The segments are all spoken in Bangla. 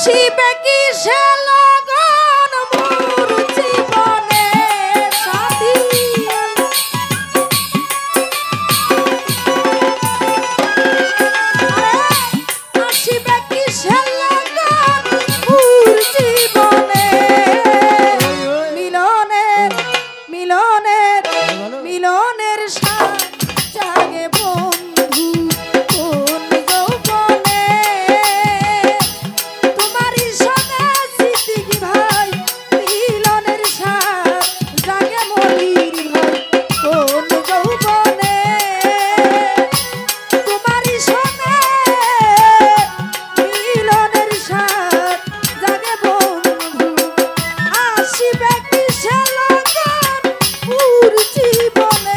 আসিবে কি সে লগন মোর জীবনে সাথী আসিবে কি সে লগন মোর জীবনে মিলনের মিলনের মিলনের সাথ জাগে বন্ধু কোন যৌবনে তোমারই সঙ্গে স্মৃতি ভাই মিলনের সাথ জাগে মলির ভাই কোন যৌবনে তোমারই সঙ্গে মিলনের সাথ জাগে বন্ধু আসিবে কি সে লগন মোর জীবনে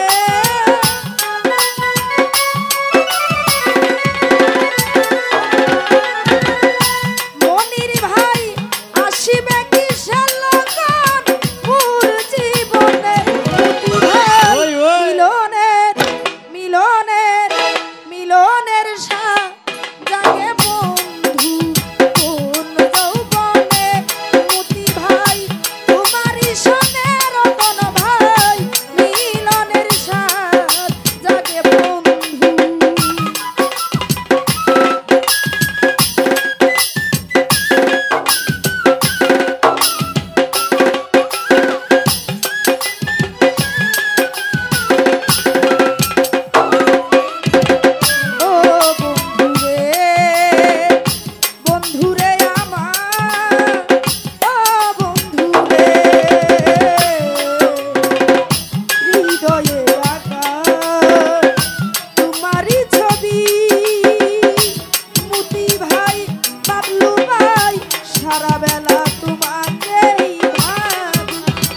মনির ভাই আসিবে কি সে লগন মোর জীবনে মিলনের মিলনের মিলনের সাথ জাগে বন্ধু কোন যৌবনে মতি ভাই তোমারই সনে রতন ভাই মিলনের সাথ জাগে বন্ধু ও বন্ধুরে বন্ধুরে আমার ও বন্ধুরে হৃদয়ে আঁকা তোমারই ছবি মতি ভাই বাবলু ভাই সারা বেলা তোমাকেই ভাবি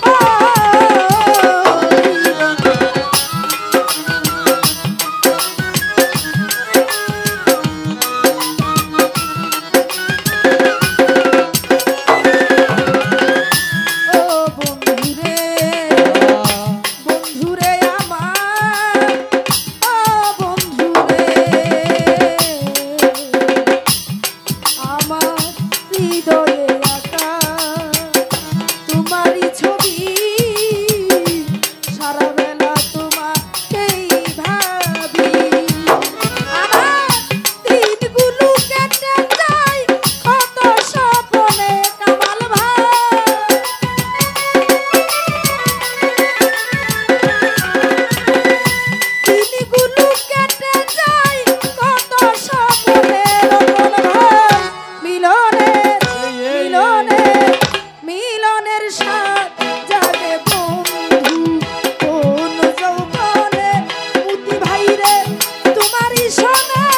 ও বন্ধুরে বন্ধুরে আমার ও বন্ধুরে আমার হৃদয়ে আঁকা তোমারই ছবি সারা বেলা তোমাকেই ভাবি আমার দিনগুলো কেটে যায় কত স্বপ্নে কামাল ভাই দিনগুলো কেটে যায় কত স্বপ্নে রতন ভাই মিলনের মিলনের মিলনের সাথ জাগে বন্ধু কোন যৌবনে মতি ভাই রে তোমারই সনে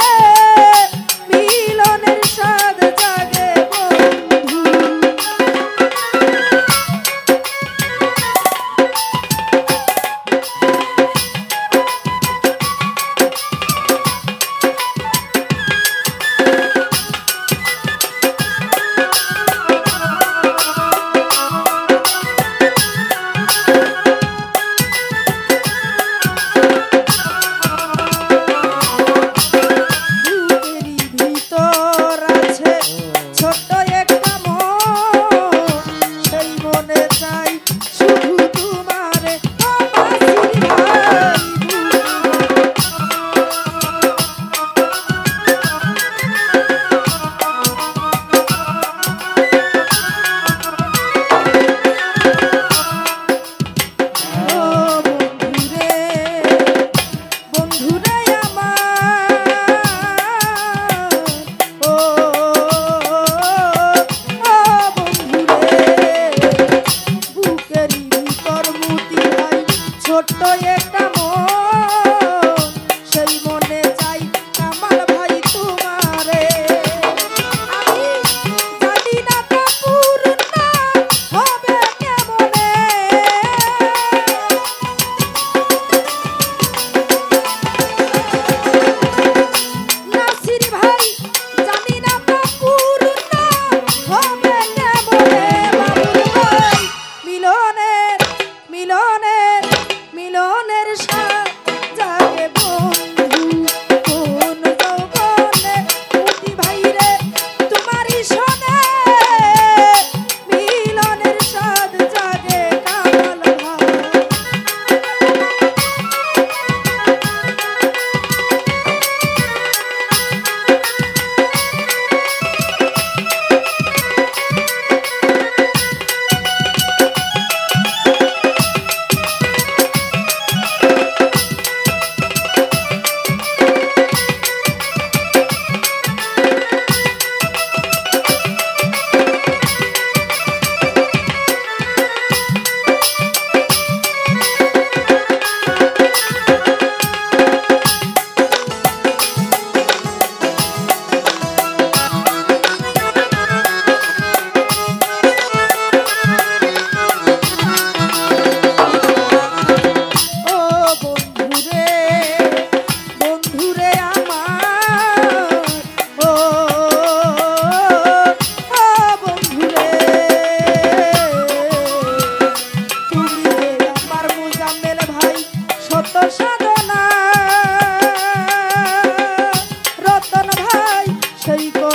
মিলনের সাথ জাগে বন্ধু বুকেরই ভিতর আছে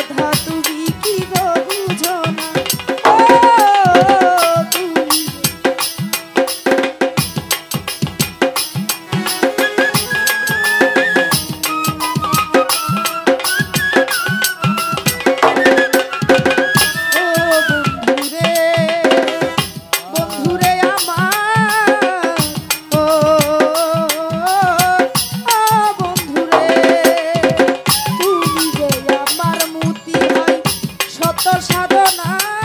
কথা তুমি কি গো বুঝো না ও তুমি সাধনা